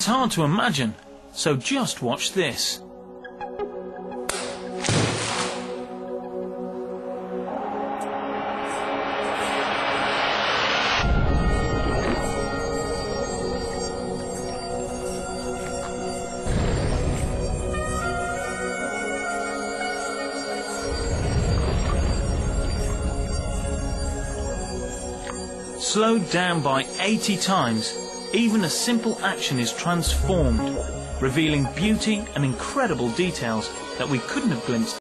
It's hard to imagine, so just watch this. Slowed down by 80 times, even a simple action is transformed, revealing beauty and incredible details that we couldn't have glimpsed